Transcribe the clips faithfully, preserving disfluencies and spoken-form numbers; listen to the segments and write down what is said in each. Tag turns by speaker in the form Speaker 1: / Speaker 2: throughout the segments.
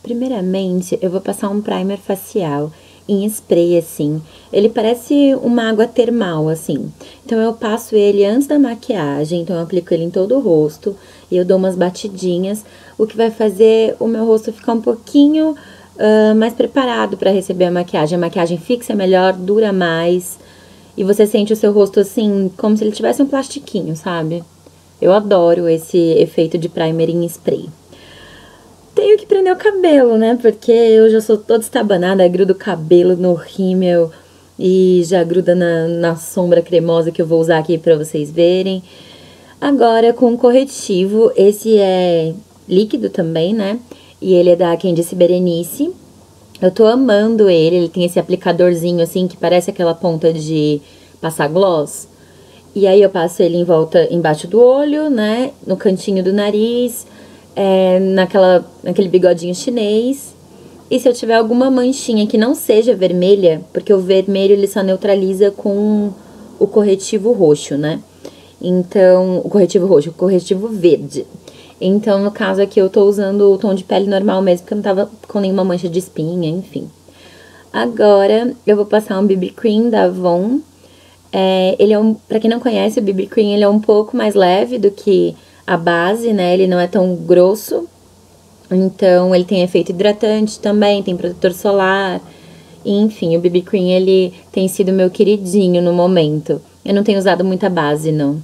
Speaker 1: Primeiramente, eu vou passar um primer facial em spray, assim. Ele parece uma água termal, assim. Então, eu passo ele antes da maquiagem, então eu aplico ele em todo o rosto e eu dou umas batidinhas, o que vai fazer o meu rosto ficar um pouquinho uh, mais preparado para receber a maquiagem. A maquiagem fixa melhor, dura mais e você sente o seu rosto, assim, como se ele tivesse um plastiquinho, sabe? Eu adoro esse efeito de primer em spray. Tenho que prender o cabelo, né? Porque eu já sou toda estabanada, grudo o cabelo no rímel e já gruda na, na sombra cremosa que eu vou usar aqui pra vocês verem. Agora, com corretivo, esse é líquido também, né? E ele é da Candice Berenice. Eu tô amando ele, ele tem esse aplicadorzinho assim que parece aquela ponta de passar gloss. E aí eu passo ele em volta, embaixo do olho, né? No cantinho do nariz. É, naquela, naquele bigodinho chinês. E se eu tiver alguma manchinha que não seja vermelha, porque o vermelho ele só neutraliza com o corretivo roxo, né? Então, o corretivo roxo, o corretivo verde. Então, no caso aqui, eu tô usando o tom de pele normal mesmo, porque eu não tava com nenhuma mancha de espinha, enfim. Agora, eu vou passar um B B Cream da Avon. É, ele é um, pra quem não conhece, o B B Cream, ele é um pouco mais leve do que a base, né? Ele não é tão grosso. Então, ele tem efeito hidratante também, tem protetor solar. Enfim, o B B Cream, ele tem sido meu queridinho no momento. Eu não tenho usado muita base, não.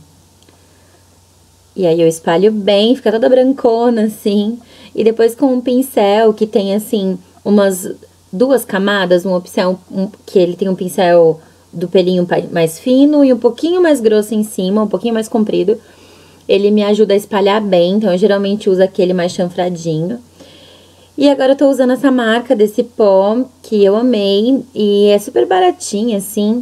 Speaker 1: E aí, eu espalho bem, fica toda brancona, assim. E depois, com um pincel que tem, assim, umas duas camadas, um pincel, um, que ele tem um pincel do pelinho mais fino e um pouquinho mais grosso em cima, um pouquinho mais comprido. Ele me ajuda a espalhar bem, então eu geralmente uso aquele mais chanfradinho. E agora eu tô usando essa marca desse pó, que eu amei, e é super baratinha, assim.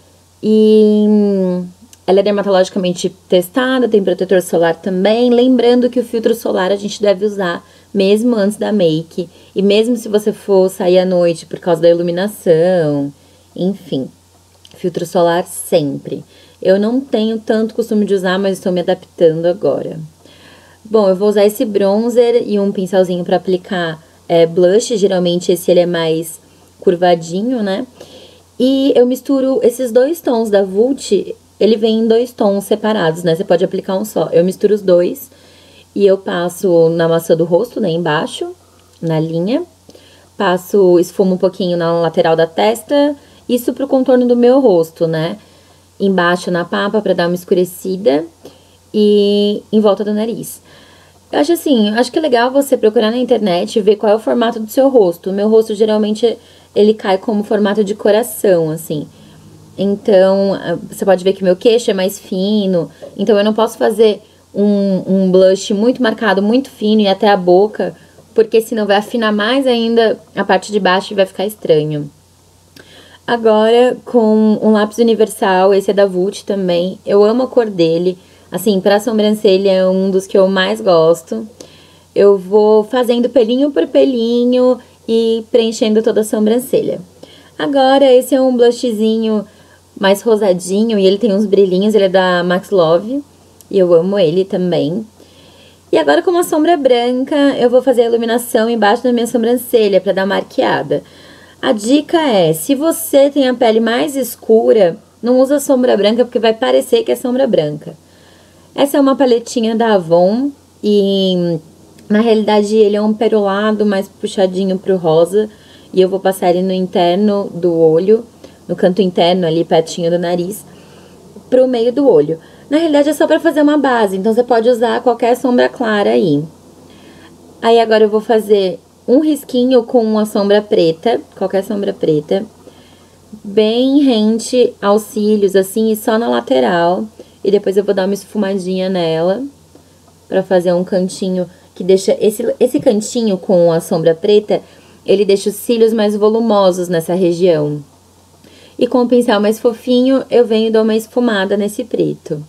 Speaker 1: E ela é dermatologicamente testada, tem protetor solar também. Lembrando que o filtro solar a gente deve usar mesmo antes da make. E mesmo se você for sair à noite por causa da iluminação, enfim. Filtro solar sempre. Eu não tenho tanto costume de usar, mas estou me adaptando agora. Bom, eu vou usar esse bronzer e um pincelzinho para aplicar é, blush. Geralmente esse ele é mais curvadinho, né? E eu misturo esses dois tons da Vult. Ele vem em dois tons separados, né? Você pode aplicar um só. Eu misturo os dois e eu passo na maçã do rosto, né? Embaixo, na linha. Passo, esfumo um pouquinho na lateral da testa. Isso pro contorno do meu rosto, né? Embaixo na papa pra dar uma escurecida e em volta do nariz. Eu acho assim, acho que é legal você procurar na internet e ver qual é o formato do seu rosto. O meu rosto geralmente ele cai como formato de coração, assim. Então, você pode ver que meu queixo é mais fino. Então, eu não posso fazer um, um blush muito marcado, muito fino e até a boca, porque senão vai afinar mais ainda a parte de baixo e vai ficar estranho. Agora, com um lápis universal, esse é da Vult também. Eu amo a cor dele. Assim, pra sobrancelha é um dos que eu mais gosto. Eu vou fazendo pelinho por pelinho e preenchendo toda a sobrancelha. Agora, esse é um blushzinho mais rosadinho e ele tem uns brilhinhos. Ele é da Max Love e eu amo ele também. E agora, com uma sombra branca, eu vou fazer a iluminação embaixo da minha sobrancelha pra dar uma arqueada. A dica é, se você tem a pele mais escura, não usa sombra branca porque vai parecer que é sombra branca. Essa é uma paletinha da Avon e na realidade ele é um perolado mais puxadinho pro rosa. E eu vou passar ele no interno do olho, no canto interno ali pertinho do nariz, pro meio do olho. Na realidade é só pra fazer uma base, então você pode usar qualquer sombra clara aí. Aí agora eu vou fazer um risquinho com uma sombra preta, qualquer sombra preta, bem rente aos cílios, assim, e só na lateral. E depois eu vou dar uma esfumadinha nela, pra fazer um cantinho que deixa... Esse, esse cantinho com a sombra preta, ele deixa os cílios mais volumosos nessa região. E com o pincel mais fofinho, eu venho e dou uma esfumada nesse preto.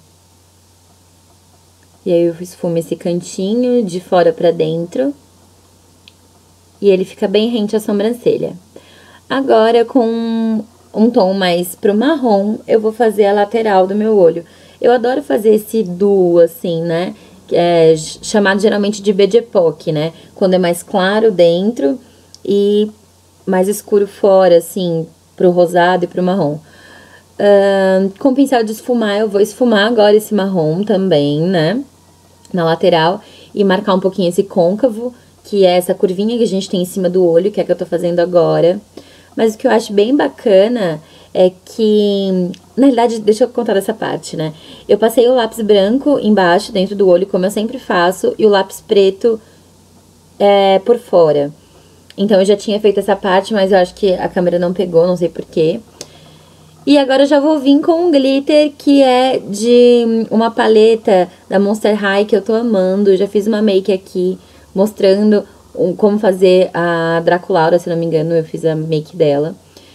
Speaker 1: E aí eu esfumo esse cantinho de fora pra dentro. E ele fica bem rente à sobrancelha. Agora, com um tom mais pro marrom, eu vou fazer a lateral do meu olho. Eu adoro fazer esse duo, assim, né? é chamado geralmente de Bejepoc, né? Quando é mais claro dentro e mais escuro fora, assim, pro rosado e pro marrom. Uh, com o pincel de esfumar, eu vou esfumar agora esse marrom também, né? Na lateral e marcar um pouquinho esse côncavo, que é essa curvinha que a gente tem em cima do olho, que é a que eu tô fazendo agora. Mas o que eu acho bem bacana é que, na realidade, deixa eu contar dessa parte, né? Eu passei o lápis branco embaixo, dentro do olho, como eu sempre faço, e o lápis preto é, por fora. Então, eu já tinha feito essa parte, mas eu acho que a câmera não pegou, não sei porquê. E agora eu já vou vir com um glitter que é de uma paleta da Monster High que eu tô amando. Eu já fiz uma make aqui mostrando como fazer a Draculaura, se não me engano, eu fiz a make dela.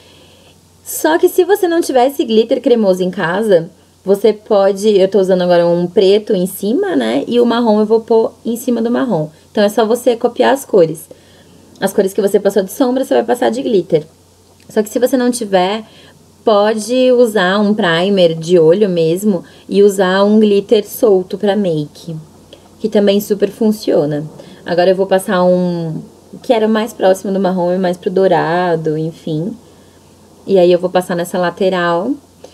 Speaker 1: Só que se você não tiver esse glitter cremoso em casa, você pode... Eu tô usando agora um preto em cima, né? E o marrom eu vou pôr em cima do marrom. Então é só você copiar as cores. As cores que você passou de sombra, você vai passar de glitter. Só que se você não tiver... Pode usar um primer de olho mesmo e usar um glitter solto pra make, que também super funciona. Agora eu vou passar um que era mais próximo do marrom e mais pro dourado, enfim. E aí eu vou passar nessa lateral.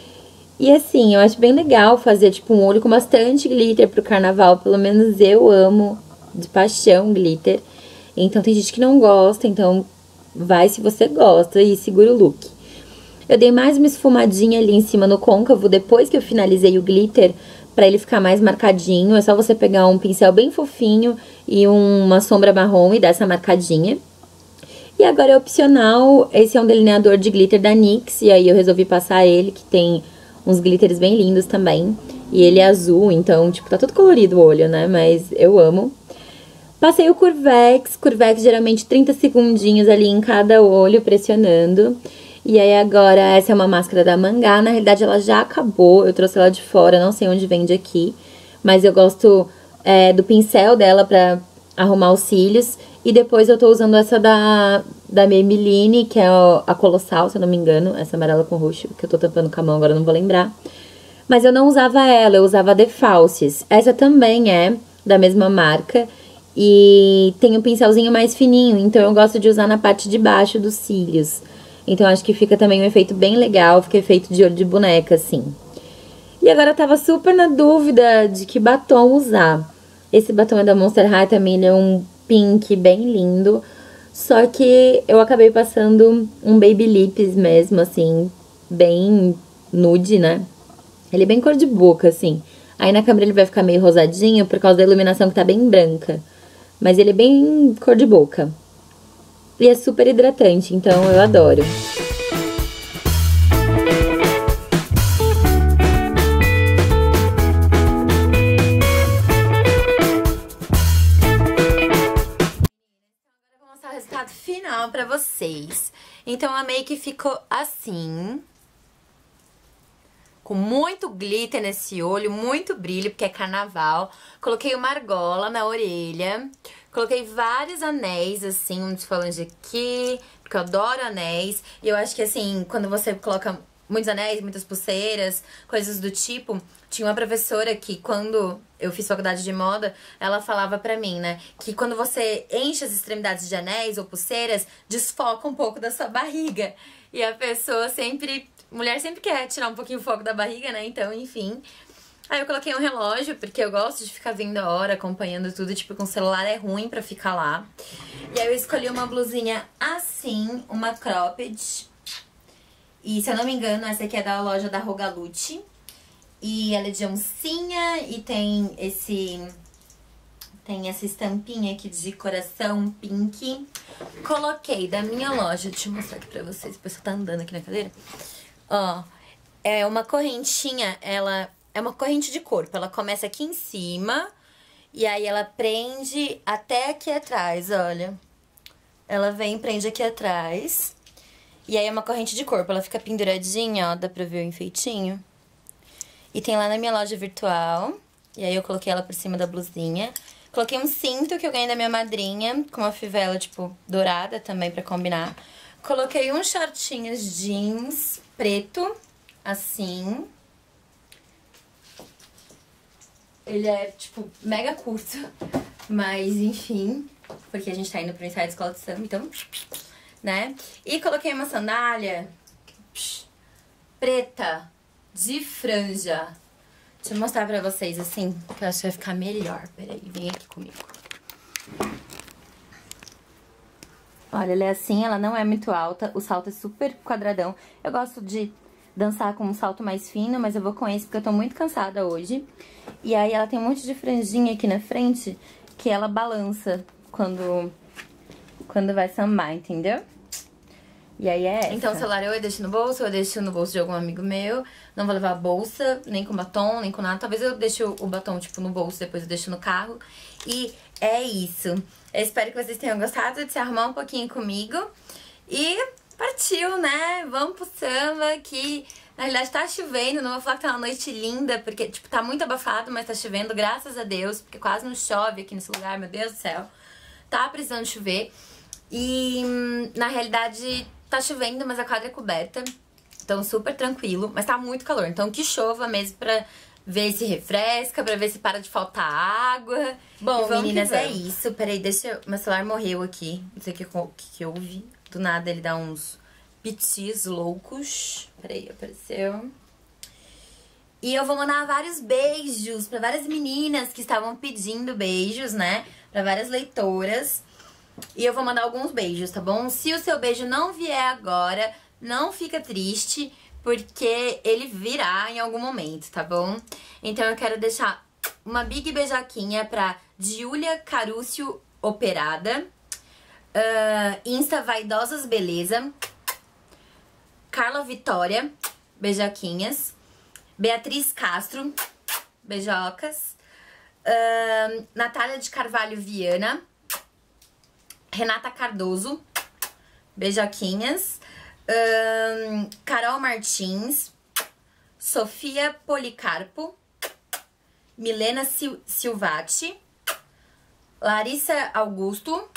Speaker 1: E assim, eu acho bem legal fazer tipo um olho com bastante glitter pro carnaval, pelo menos eu amo de paixão glitter. Então tem gente que não gosta, então vai se você gosta e segura o look. Eu dei mais uma esfumadinha ali em cima no côncavo, depois que eu finalizei o glitter, pra ele ficar mais marcadinho. É só você pegar um pincel bem fofinho e uma sombra marrom e dar essa marcadinha. E agora é opcional, esse é um delineador de glitter da NYX, e aí eu resolvi passar ele, que tem uns glitters bem lindos também. E ele é azul, então, tipo, tá todo colorido o olho, né? Mas eu amo. Passei o Curvex, Curvex geralmente trinta segundinhos ali em cada olho, pressionando. E aí agora, essa é uma máscara da Mangá, na realidade ela já acabou, eu trouxe ela de fora, não sei onde vende aqui. Mas eu gosto é, do pincel dela pra arrumar os cílios. E depois eu tô usando essa da, da Maybelline, que é a Colossal, se eu não me engano, essa amarela com roxo, que eu tô tampando com a mão, agora eu não vou lembrar. Mas eu não usava ela, eu usava a The Falsies. Essa também é da mesma marca e tem um pincelzinho mais fininho, então eu gosto de usar na parte de baixo dos cílios. Então, acho que fica também um efeito bem legal, fica efeito de olho de boneca, assim. E agora eu tava super na dúvida de que batom usar. Esse batom é da Monster High também, ele é um pink bem lindo. Só que eu acabei passando um Baby Lips mesmo, assim, bem nude, né? Ele é bem cor de boca, assim. Aí na câmera ele vai ficar meio rosadinho por causa da iluminação que tá bem branca. Mas ele é bem cor de boca. E é super hidratante, então eu adoro. Agora eu vou mostrar o resultado final pra vocês. Então a make ficou assim. Com muito glitter nesse olho, muito brilho, porque é carnaval. Coloquei uma argola na orelha. Coloquei vários anéis, assim, um desfolante aqui, porque eu adoro anéis. E eu acho que, assim, quando você coloca muitos anéis, muitas pulseiras, coisas do tipo... Tinha uma professora que, quando eu fiz faculdade de moda, ela falava pra mim, né? Que quando você enche as extremidades de anéis ou pulseiras, desfoca um pouco da sua barriga. E a pessoa sempre... Mulher sempre quer tirar um pouquinho o foco da barriga, né? Então, enfim... Aí eu coloquei um relógio, porque eu gosto de ficar vendo a hora, acompanhando tudo. Tipo, com o celular é ruim pra ficar lá. E aí eu escolhi uma blusinha assim, uma cropped. E, se eu não me engano, essa aqui é da loja da Rogalucci. E ela é de oncinha e tem esse... Tem essa estampinha aqui de coração pink. Coloquei da minha loja, deixa eu mostrar aqui pra vocês, depois você tá andando aqui na cadeira. Ó, é uma correntinha, ela... É uma corrente de corpo, ela começa aqui em cima e aí ela prende até aqui atrás, olha. Ela vem e prende aqui atrás. E aí é uma corrente de corpo, ela fica penduradinha, ó, dá pra ver o enfeitinho. E tem lá na minha loja virtual, e aí eu coloquei ela por cima da blusinha. Coloquei um cinto que eu ganhei da minha madrinha, com uma fivela, tipo, dourada também pra combinar. Coloquei uns shortinhos jeans preto, assim...
Speaker 2: Ele é, tipo, mega curto. Mas, enfim, porque a gente tá indo pro ensaio de escola de samba, então, né? E coloquei uma sandália preta, de franja. Deixa eu mostrar pra vocês, assim, que eu acho que vai ficar melhor. Peraí, vem aqui comigo. Olha, ela é assim, ela não é muito alta, o salto é super quadradão. Eu gosto de dançar com um salto mais fino, mas eu vou com esse porque eu tô muito cansada hoje. E aí ela tem um monte de franjinha aqui na frente que ela balança quando, quando vai sambar, entendeu? E aí é essa. Então o celular eu deixo no bolso, eu deixo no bolso de algum amigo meu. Não vou levar bolsa, nem com batom, nem com nada. Talvez eu deixe o batom, tipo, no bolso, depois eu deixo no carro. E é isso. Eu espero que vocês tenham gostado de se arrumar um pouquinho comigo. E partiu, né? Vamos pro samba, que na realidade tá chovendo. Não vou falar que tá uma noite linda, porque, tipo, tá muito abafado, mas tá chovendo, graças a Deus. Porque quase não chove aqui nesse lugar, meu Deus do céu. Tá precisando chover. E, na realidade, tá chovendo, mas a quadra é coberta. Então, super tranquilo. Mas tá muito calor. Então, que chova mesmo pra ver se refresca, pra ver se para de faltar água. Bom, meninas, é isso. Peraí, deixa eu... Meu celular morreu aqui. Não sei o que, que, que houve. Do nada ele dá uns pitis loucos. Peraí, apareceu. E eu vou mandar vários beijos pra várias meninas que estavam pedindo beijos, né? Pra várias leitoras. E eu vou mandar alguns beijos, tá bom? Se o seu beijo não vier agora, não fica triste, porque ele virá em algum momento, tá bom? Então eu quero deixar uma big beijoquinha pra Giulia Carúcio Operada, uh, Insta Vaidosas Beleza, Carla Vitória, beijoquinhas, Beatriz Castro, beijocas, uh, Natália de Carvalho Viana, Renata Cardoso, beijoquinhas, um, Carol Martins, Sofia Policarpo, Milena Sil Silvati, Larissa Augusto,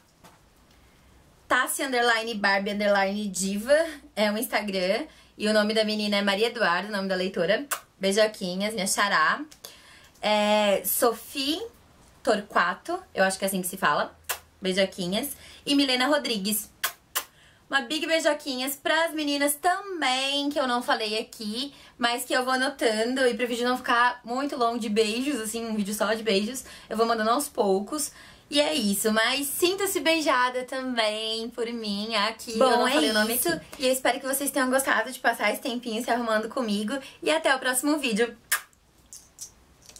Speaker 2: Tassi underline Barbie underline Diva, é um Instagram, e o nome da menina é Maria Eduarda, o nome da leitora, beijoquinhas, minha xará, é, Sophie Torquato, eu acho que é assim que se fala, beijoquinhas, e Milena Rodrigues. Uma big beijoquinhas pras meninas também, que eu não falei aqui, mas que eu vou anotando. E pro vídeo não ficar muito longo de beijos, assim, um vídeo só de beijos, eu vou mandando aos poucos. E é isso, mas sinta-se beijada também por mim aqui. Bom, eu não é falei o nome isso. E eu espero que vocês tenham gostado de passar esse tempinho se arrumando comigo. E até o próximo vídeo.